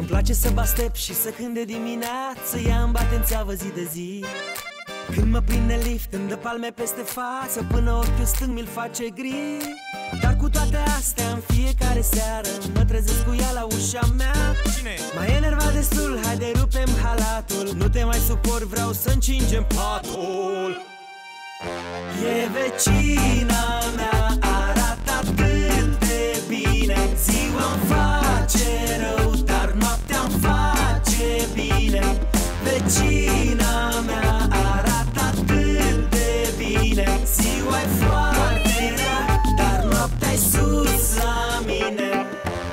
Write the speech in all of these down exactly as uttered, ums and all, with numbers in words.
Îmi place să bastep și să cânt de dimineață, ea îmi bate în țeavă zi de zi. Când mă prinde lift, îmi dă palme peste față, până ochiul stâng mi-l face gri. Dar cu toate astea, în fiecare seară mă trezesc cu ea la ușa mea. Cine? M-ai enervat destul, haide rupem halatul, nu te mai suport, vreau să încingem patul. E vecina mea, arată atât de bine, ziua-mi face rău, dar noaptea-mi face bine. Vecina mea, arată atât de bine, ziua-i foarte rea, dar noaptea-i sus la mine.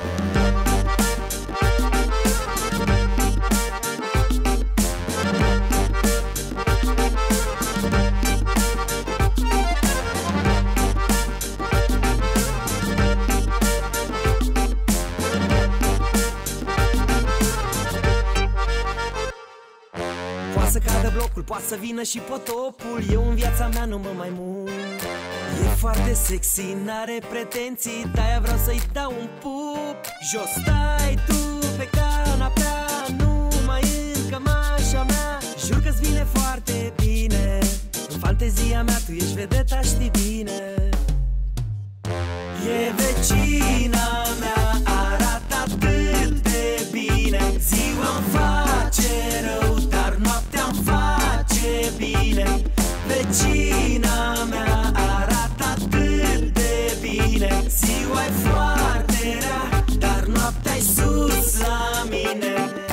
Poate să cadă blocul, poate să vină și potopul, eu în viața mea nu mă mai mut. E foarte sexy, n-are pretenții, de-aia vreau să-i dau un pup. Jos stai tu pe canapea, nu mai în cămașa mea, jur că-ți vine foarte bine. În fantezia mea tu ești vedeta, știi bine. E vecina mea, arată atât de bine, ziua-mi face rău, dar noaptea-mi face bine. Vecina mea, arată atât de bine, ziua-i foarte rea, dar noaptea-i sus la mine.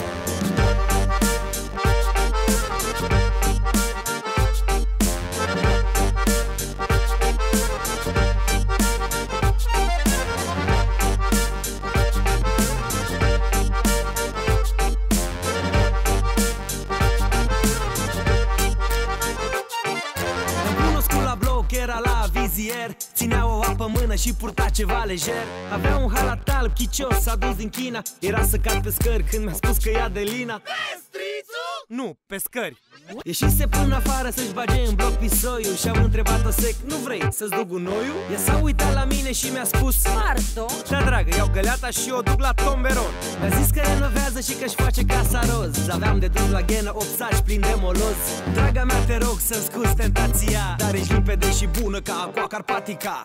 Era la vizier, ținea o apă în mână și purta ceva lejer. Avea un halat alb chicios adus din China, era să cad pe scări când mi-a spus că e Adelina. Pestrițu? Nu, pe scări. Ieșise până afară să-și bage în bloc pisoiul și am întrebat-o sec, nu vrei să-ți duc gunoiul? Ea s-a uitat la mine și mi-a spus, Pardon? da dragă, iau găleata și o duc la tomberon. Mi-a zis că renovează și că-și face casa roz. Aveam de dus la ghenă opt saci plini de moloz. Draga mea, te rog să-mi scuzi tentația, dar ești limpede și bună ca aqua carpatica.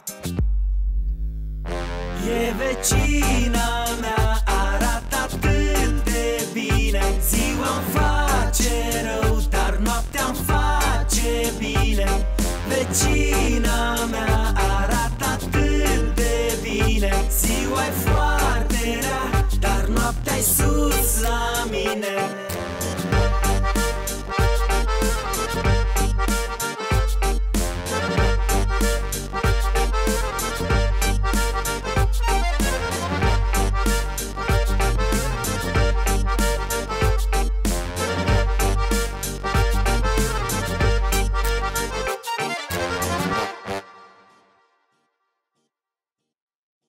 E vecina mea, arată atât de bine, ziua-mi face rău, dar noaptea-mi face bine. Vecina mea, arată atât de bine, ziua-i foarte rea, dar noaptea-i sus la mine.